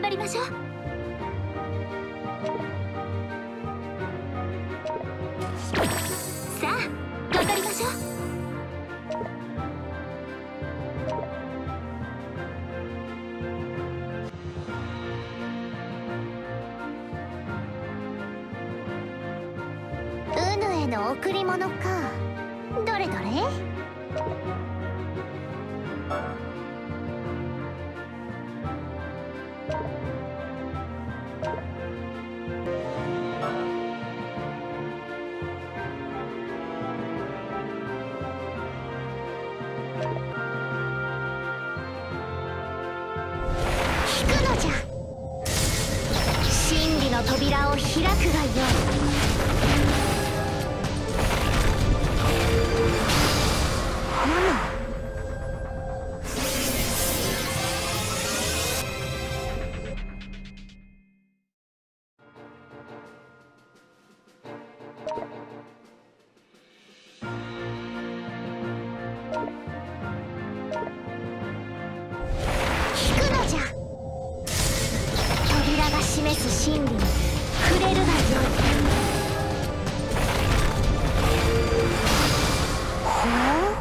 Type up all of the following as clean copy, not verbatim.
頑張りましょう。さあ頑張りましょう。 ウヌへの贈り物か。どれどれ。聞くのじゃ。真理の扉を開くがよい。聞くのじゃ。扉が示す真理に触れるがよい。ほう。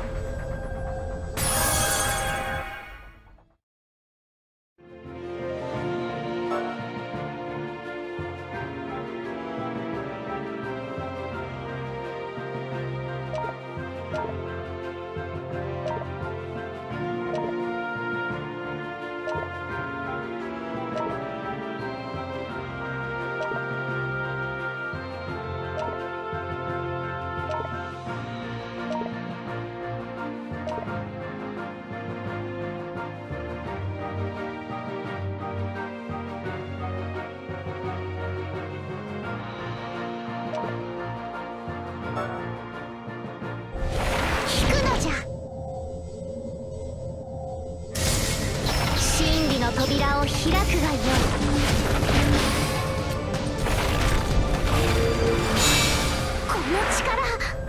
聞くのじゃ。真理の扉を開くがよい。この力。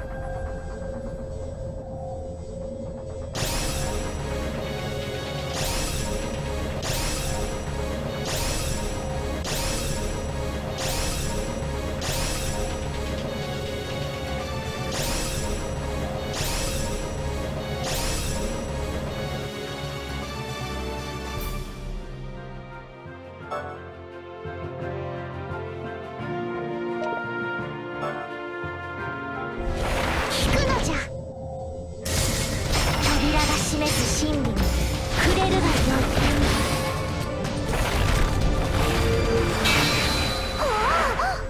聞くのじゃ。扉が示す真理に触れるがよい。ほう。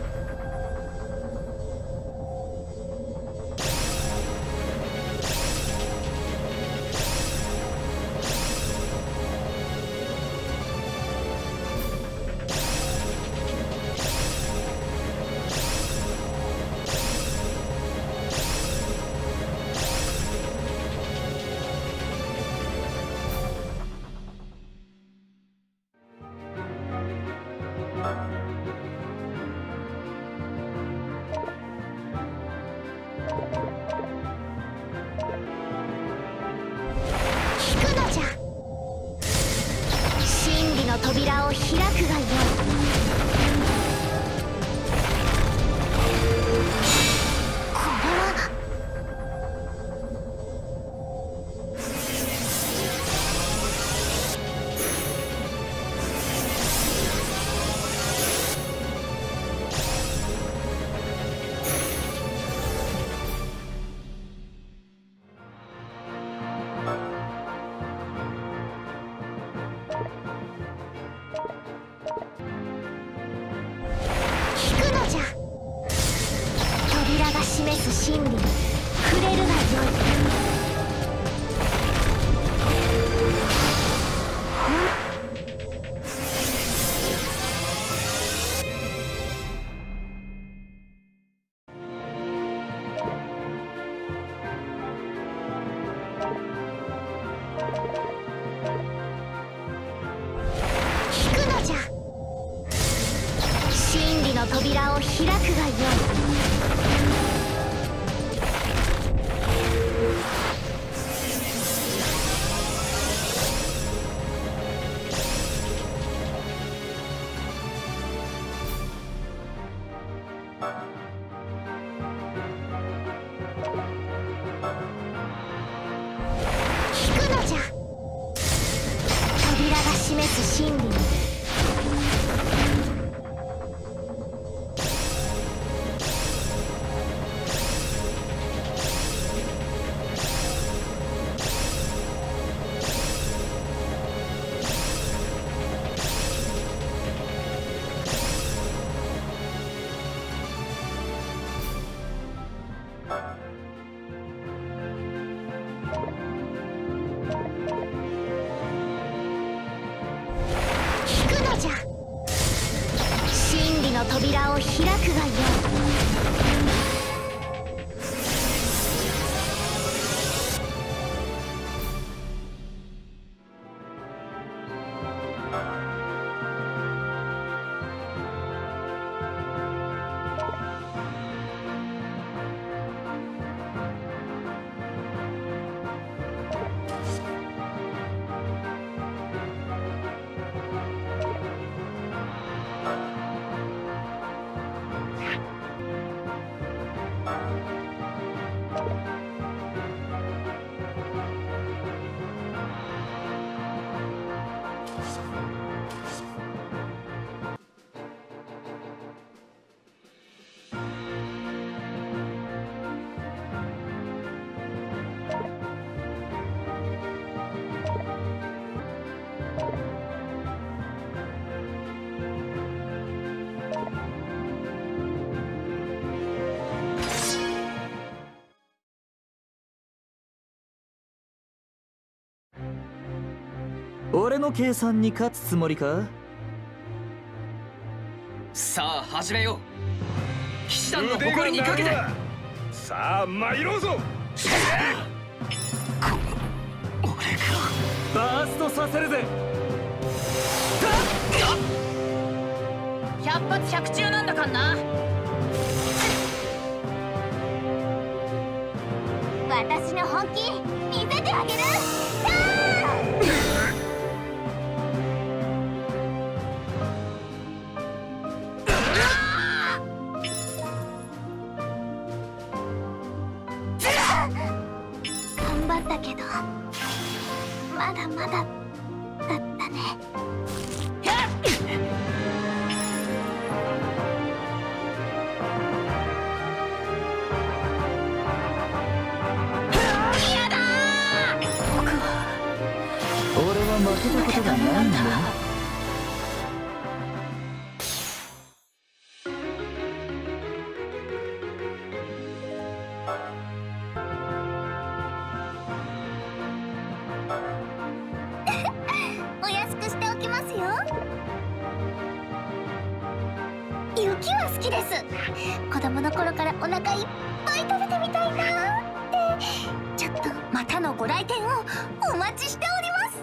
聞くのじゃ。真理の扉を開くがよい。これは。聞くのじゃ。扉が示す真理に触れるがよい。聞くのじゃ。真理の扉を開くがよい。 示す真理に。真理の扉を開くがよい。 俺の計算に勝つつもりか？ さあ始めよう。騎士団の誇りにかけて。 さあ参ろうぞ。 俺バーストさせるぜ。 百発百中なんだかんな。 私の本気見せてあげる。頑張ったけどまだまだだったね。 俺は負けたことがないんだ。 お安くしておきますよ。雪は好きです。子供の頃からお腹いっぱい食べてみたいなって。ちょっとまたのご来店をお待ちしております。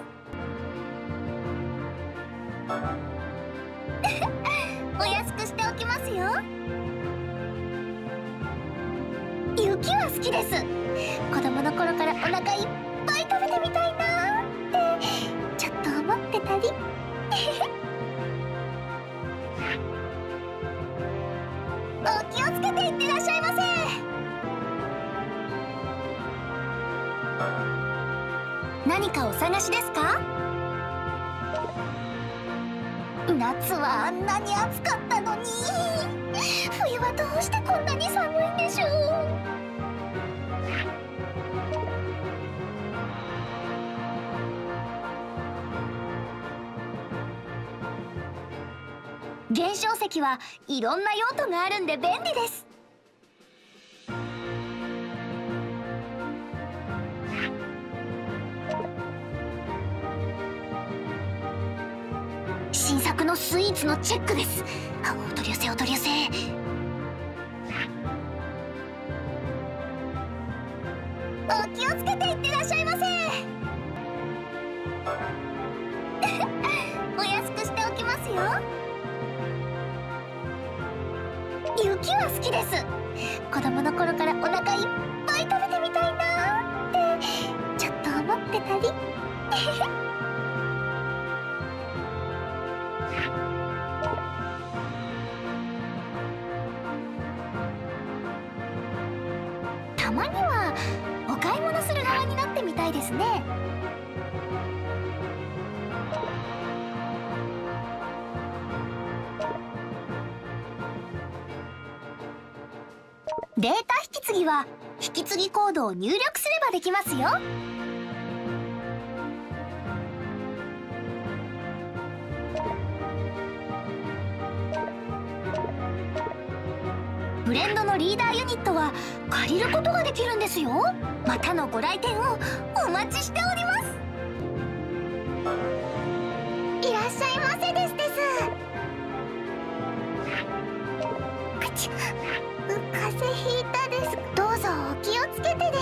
お安くしておきますよ。雪は好きです。子供の頃からお腹いっぱい食べてみたいなってちょっと思ってたり。お気をつけていってらっしゃいませ。何かお探しですか？夏はあんなに暑かったのに、冬はどうしてこんなに寒いんでしょう。現象石はいろんな用途があるんで便利です。新作のスイーツのチェックです。お取り寄せお取り寄せ。お気をつけていってらっしゃいませ。お安くしておきますよ。雪は好きです。子供の頃からお腹いっぱい食べてみたいなってちょっと思ってたり。たまにはお買い物する側になってみたいですね。 データ引き継ぎは引き継ぎコードを入力すればできますよ。ブレンドのリーダーユニットは借りることができるんですよ。またのご来店をお待ちしております。いらっしゃいませです。くちゅ、風邪ひいたです。どうぞお気をつけてです。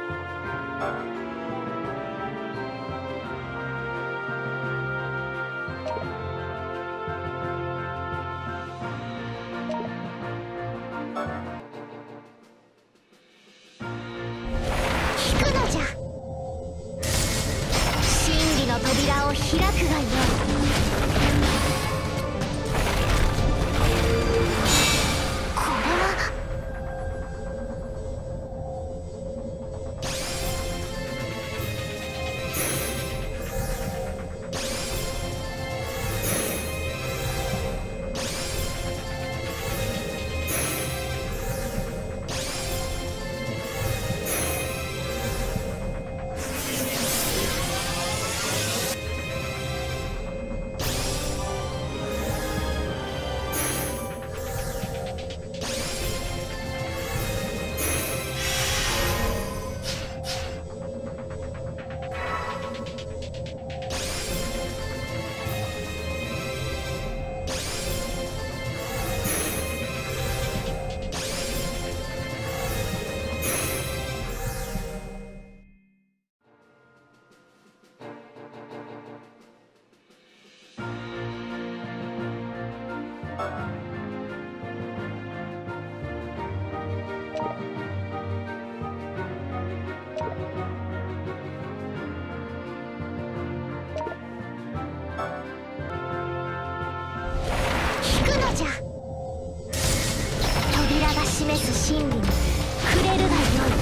引くのじゃ。真理の扉を開くがよい。扉が示す真理に触れるがよい。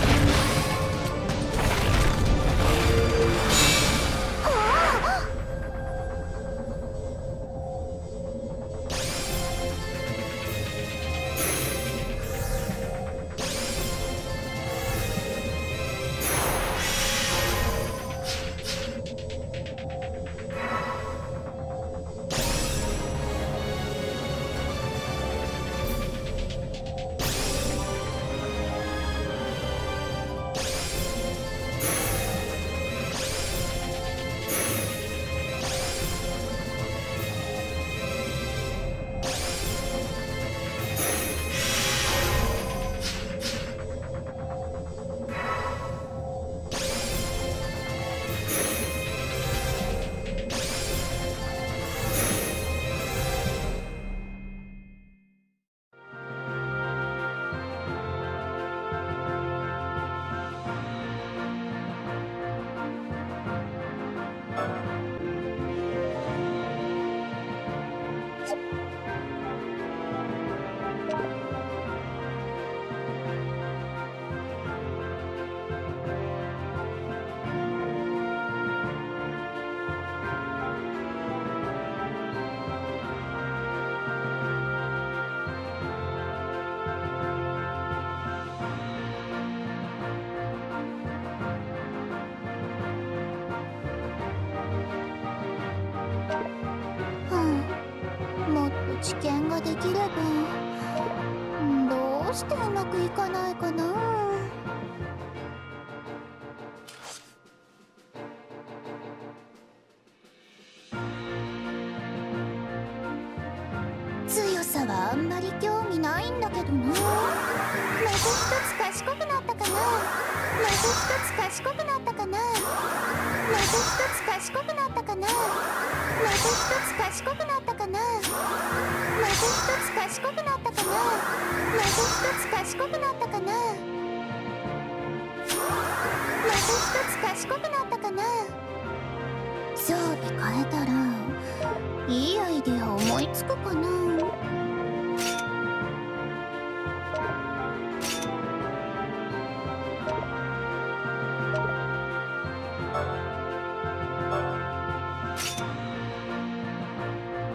治験ができれば。どうしてうまくいかないかな。強さはあんまり興味ないんだけどな。また一つ賢くなったかな。また一つ賢くなったかな。また一つ賢くなったかな。また一つ賢くなったかな。また一つ賢くなったかな。また一つ賢くなったかな。また一つ賢くなったかな。装備変えたらいいアイデア思いつくかな。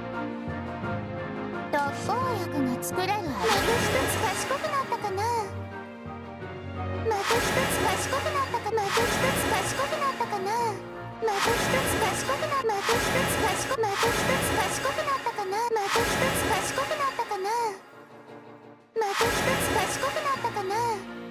特効薬が作れる。また一つ賢くなったかな。 賢くなったかまた一つ賢くなったかなまた一つ賢くなまた一つ賢また一つ賢くなったかなまた一つ賢くなったかなまた一つ賢くなったかな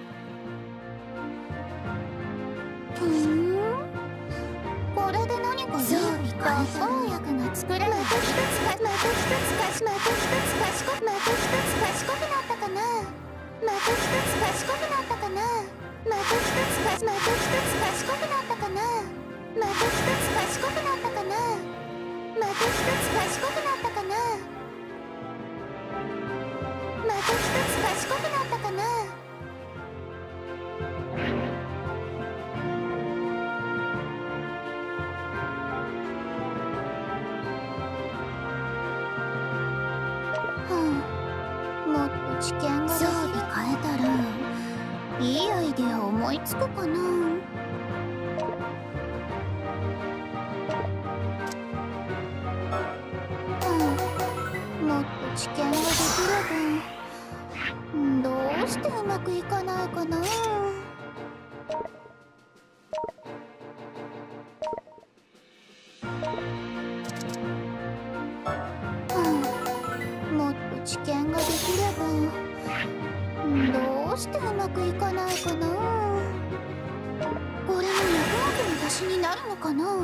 これで何か装備か生薬が作られまた一つまた一つまた一つ賢くまた一つ賢くなったかなまた一つ賢くなったかなまた一つまた一つ賢くなったかなまた一つ賢くなったかなまた一つ賢くなったかなまた一つ賢くなったかなもっと知見が装備変えたらいいアイデア思いつくかなもっと知見ができればどうしてうまくいかないかなもっと知見ができればどうしてうまくいかないかなこれも役目の足しになるのかな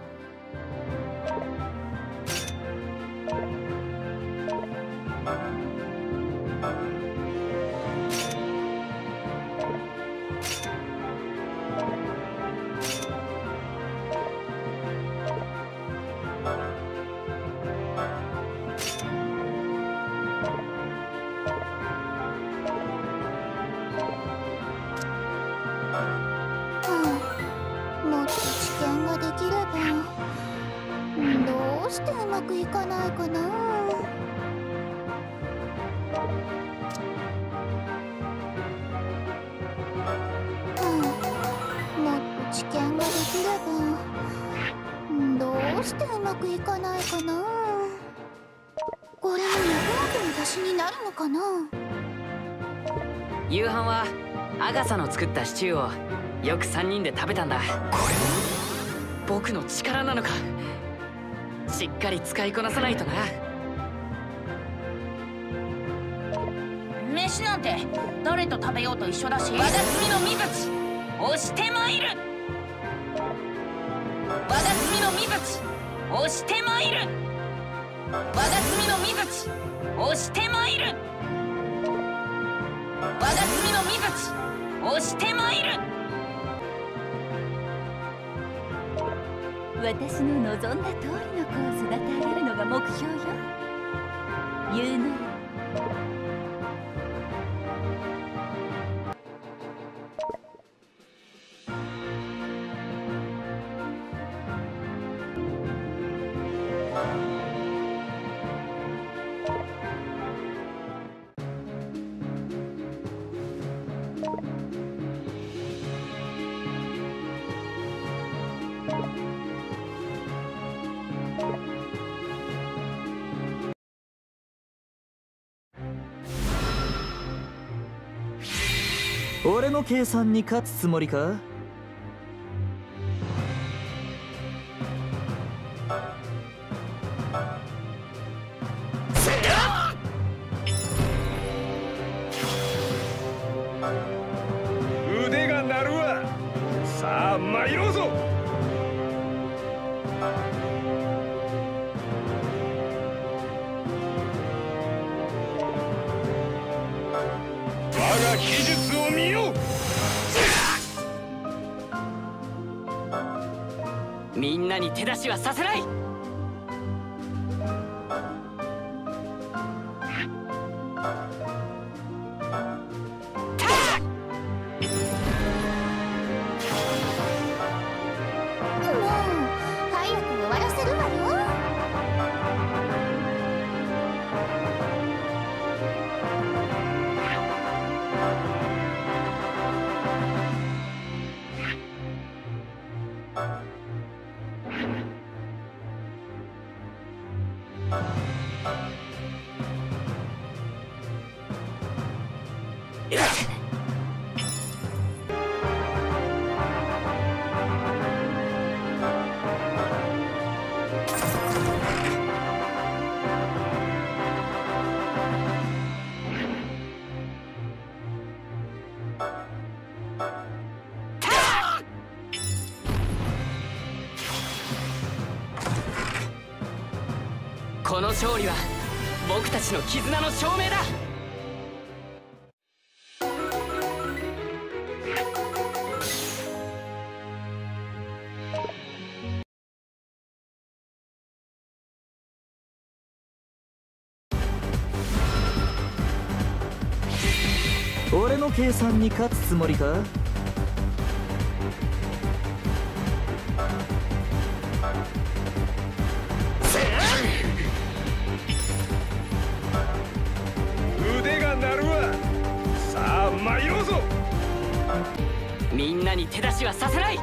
もっと知見ができればどうしてうまくいかないかなもっと知見ができればどうしてうまくいかないかなこれも役目の足しになるのかな夕飯はアガサの作ったシチューをよく3人で食べたんだ。これ僕の力なのか。しっかり使いこなさないとな。 飯なんて誰と食べようと一緒だし、我が罪の水地押してまいる。我が罪の水地押してまいる。我が罪の水地押してまいる。我が罪の水地押してまいる。 私の望んだ通りの子を育て上げるのが目標よ。言うのよ。 俺の計算に勝つつもりか？ 腕が鳴るわ。さあ参ろうぞ。我が技術を見よ。 みんなに手出しはさせない。 この勝利は僕たちの絆の証明だ。 俺の計算に勝つつもりか？ 腕が鳴るわ。さあ参ろうぞ。 みんなに手出しはさせない。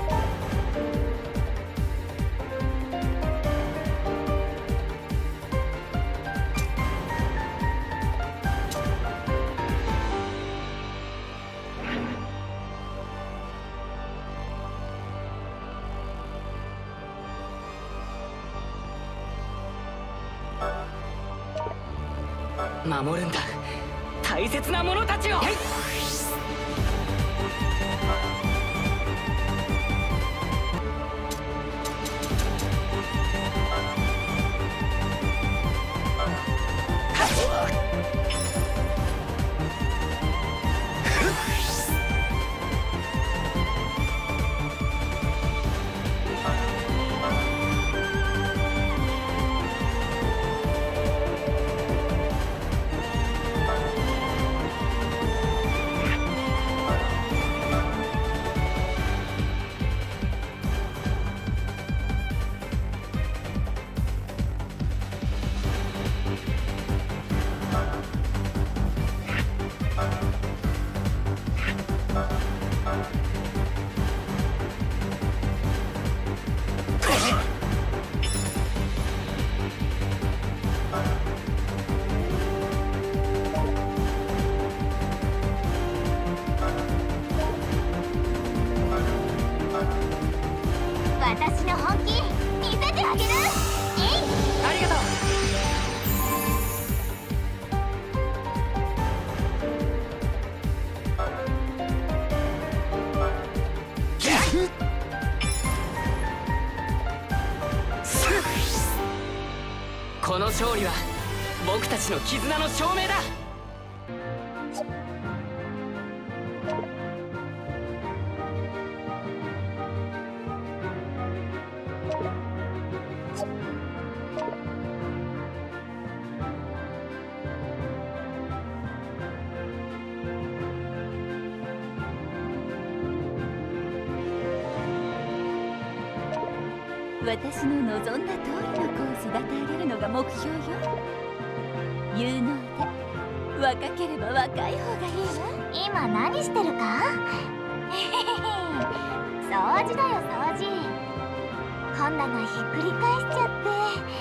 守るんだ、大切な者たちを。 私の本気見せてあげる。 ありがとう。この勝利は僕たちの絆の証明だ。 私の望んだ通りの子を育て上げるのが目標よ。有能で若ければ若い方がいいわ。 今何してるか？掃除だよ掃除。本棚ひっくり返しちゃって。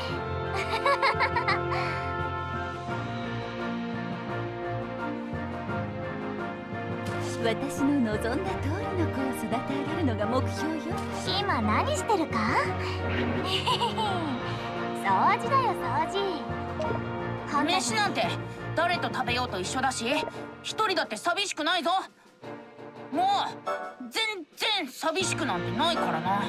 私の望んだ通りの子を育て上げるのが目標よ。 今何してるか？掃除だよ掃除。 飯なんて誰と食べようと一緒だし、一人だって寂しくないぞ。もう全然寂しくなんてないからな。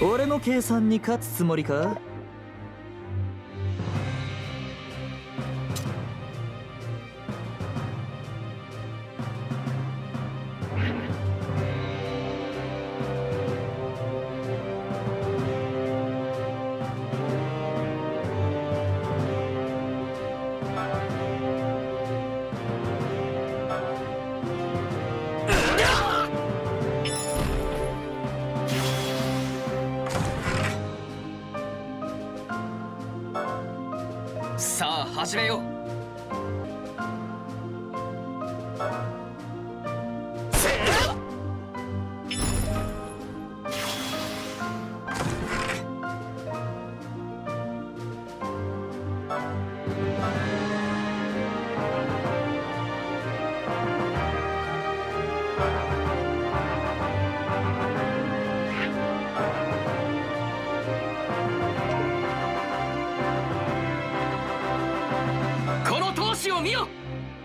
俺の計算に勝つつもりか？ さあ始めよう。この闘志を見よ。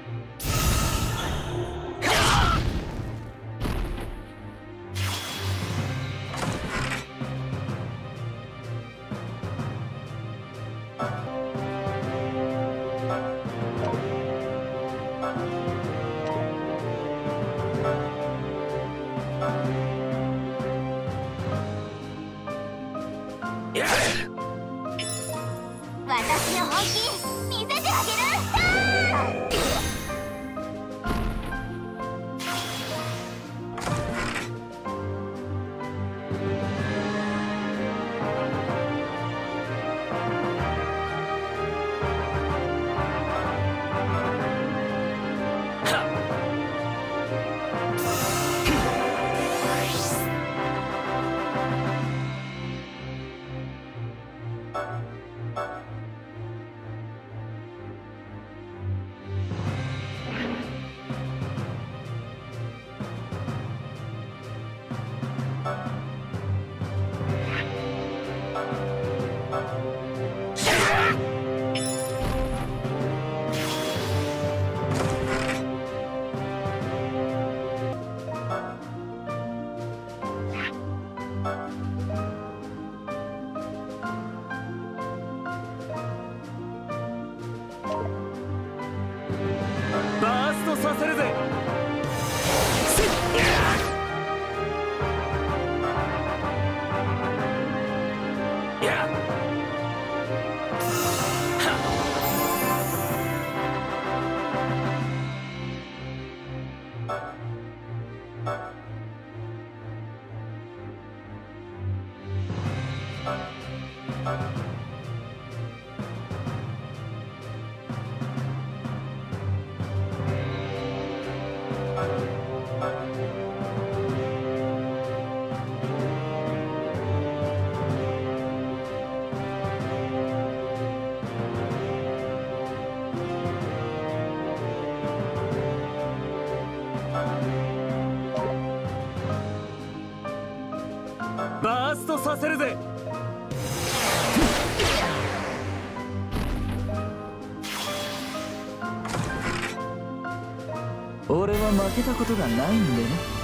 私の本気見せてあげる。 バーストさせるぜ。バーストさせるぜ。俺は負けたことがないんでね。